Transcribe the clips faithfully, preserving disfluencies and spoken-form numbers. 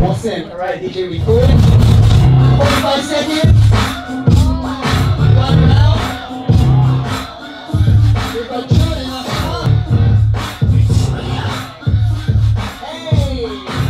Awesome. Alright, D J, record. forty-five seconds. One round. We've got Chung in our shot. Hey.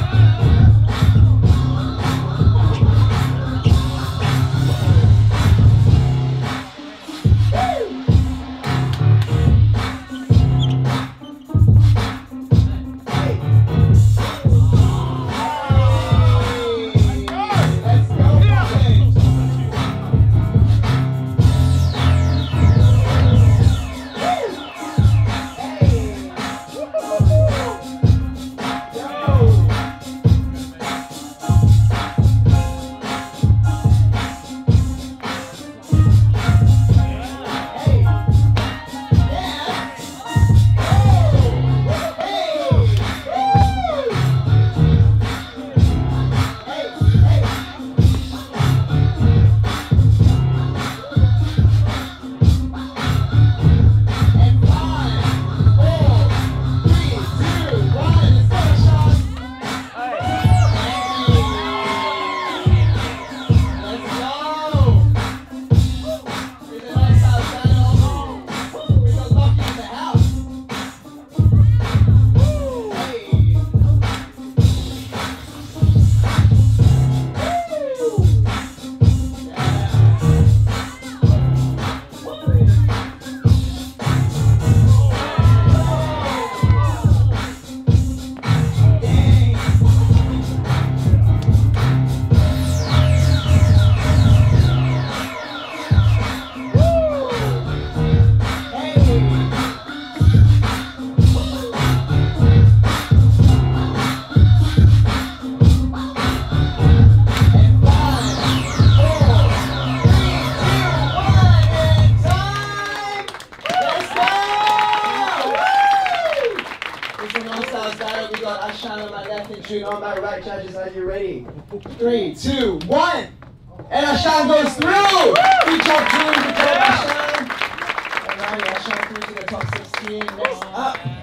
We got Shang on my left and Chung on my right. Judges, are you ready? Three, two, one. And Shang goes through. Good job, Chung. Good job, Shang. Alright, Shang through to the top sixteen. Next up.